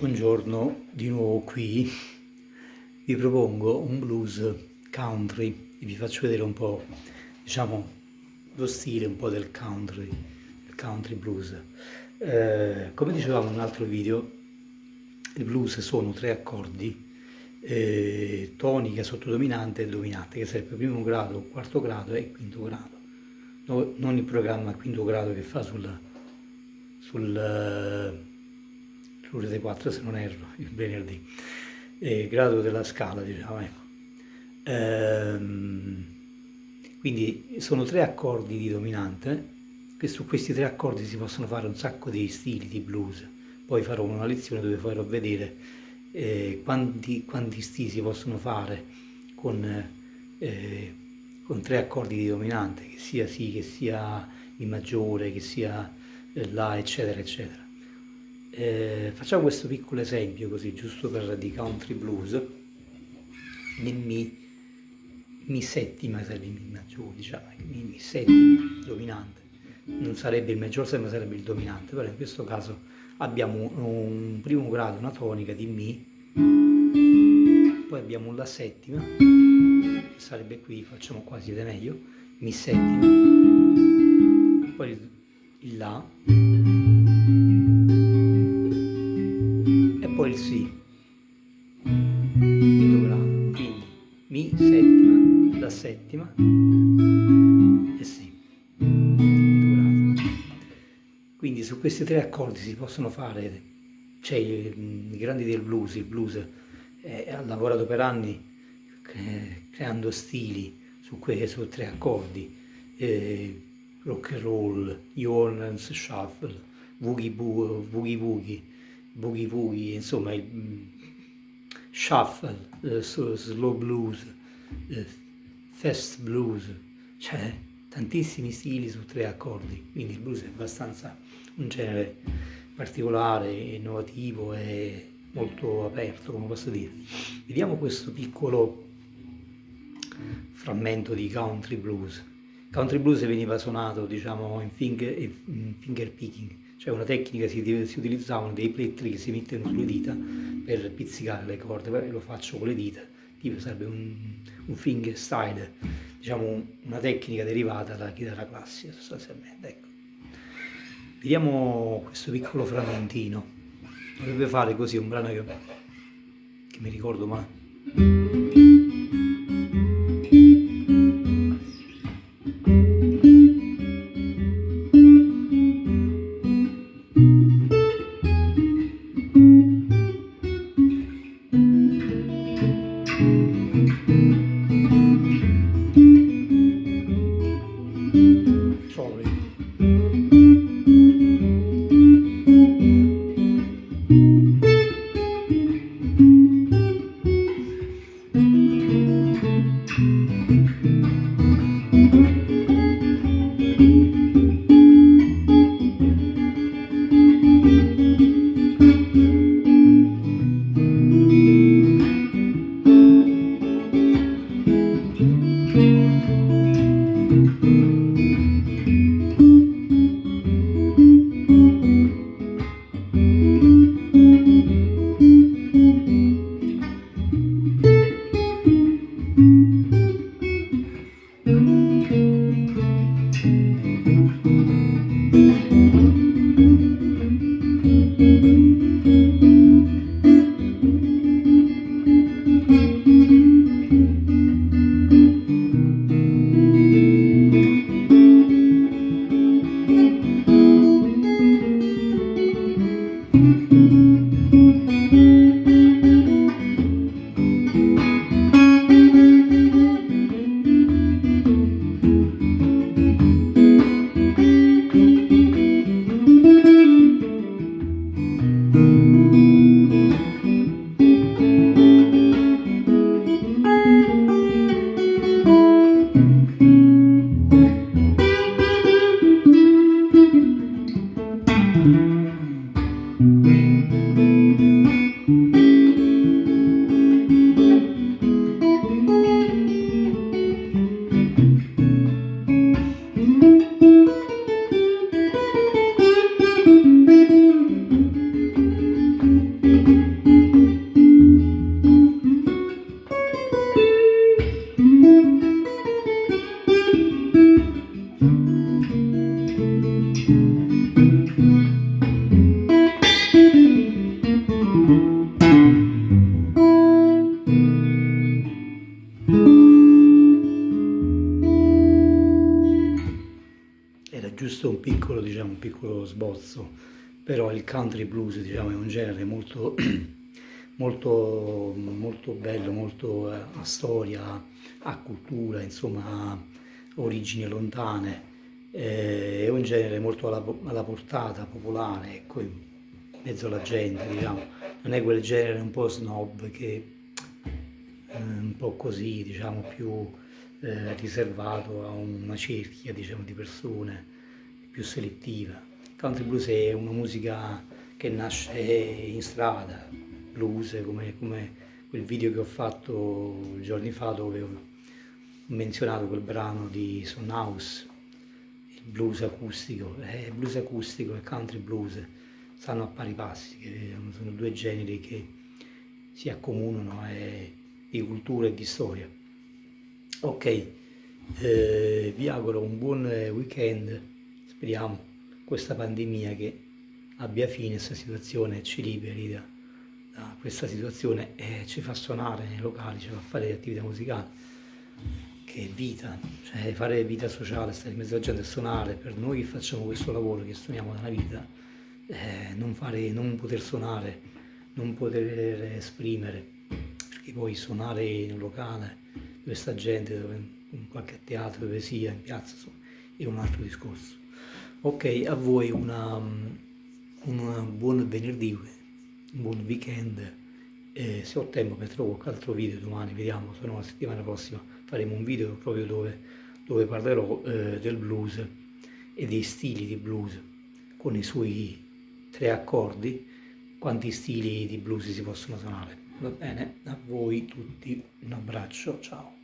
Buongiorno, di nuovo qui. Vi propongo un blues country e vi faccio vedere un po', diciamo, lo stile un po' del country blues. Come dicevamo in un altro video, il blues sono tre accordi, tonica, sottodominante e dominante, che sarebbe primo grado, quarto grado e quinto grado. Non il programma quinto grado che fa sul Rete 4 se non erro, il venerdì, grado della scala, diciamo, ecco. Quindi sono tre accordi di dominante, che su questi tre accordi si possono fare un sacco di stili di blues. Poi farò una lezione dove farò vedere quanti stili si possono fare con tre accordi di dominante, che sia Si, che sia Mi maggiore, che sia La, eccetera, eccetera. Facciamo questo piccolo esempio così, giusto per di country blues. Nel Mi settima sarebbe il Mi maggiore, diciamo, Mi settima dominante. Non sarebbe il maggiore, ma sarebbe il dominante, però in questo caso abbiamo un primo grado, una tonica di Mi, poi abbiamo un La settima, che sarebbe qui, facciamo qua, siete meglio, Mi settima, poi il La, e poi il Si, quinto grado, quindi Mi settima, La settima e Si, quinto grado. Quindi su questi tre accordi si possono fare, cioè i grandi del blues, il blues ha lavorato per anni creando stili su tre accordi, rock and roll, New Orleans Shuffle, Boogie Woogie, insomma il shuffle, slow blues, fast blues, cioè tantissimi stili su tre accordi. Quindi il blues è abbastanza un genere particolare, innovativo e molto aperto, come posso dire. Vediamo questo piccolo frammento di country blues. Country blues veniva suonato, diciamo, in finger picking, cioè una tecnica, si utilizzavano dei plettri che si mettono sulle dita per pizzicare le corde. Poi lo faccio con le dita, tipo sarebbe un finger style, diciamo una tecnica derivata dalla chitarra classica sostanzialmente. Ecco. Vediamo questo piccolo frammentino. Dovrebbe fare così un brano che mi ricordo male. piccolo sbozzo, però il country blues, diciamo, è un genere molto, molto bello, molto a storia, a cultura, insomma, a origini lontane. È un genere molto alla portata, popolare, ecco, in mezzo alla gente, diciamo. Non è quel genere un po' snob che un po' così, diciamo, più riservato a una cerchia, diciamo, di persone, più selettiva. Il country blues è una musica che nasce in strada, blues, come quel video che ho fatto giorni fa dove ho menzionato quel brano di Son House, il blues acustico. Blues acustico e country blues stanno a pari passi, sono due generi che si accomunano di cultura e di storia. Ok, vi auguro un buon weekend, speriamo questa pandemia che abbia fine, questa situazione ci liberi da questa situazione e ci fa suonare nei locali, ci fa fare attività musicali, che è vita, cioè fare vita sociale, stare in mezzo alla gente e suonare. Per noi che facciamo questo lavoro, che suoniamo nella vita, non poter suonare, non poter esprimere, perché poi suonare in un locale dove sta gente, in qualche teatro, dove sia, in piazza, insomma, è un altro discorso. Ok, a voi un buon venerdì, un buon weekend. Se ho tempo metterò qualche altro video domani, vediamo, se no la settimana prossima faremo un video proprio dove parlerò del blues e dei stili di blues, con i suoi 3 accordi, quanti stili di blues si possono suonare. Va bene? A voi tutti un abbraccio, ciao.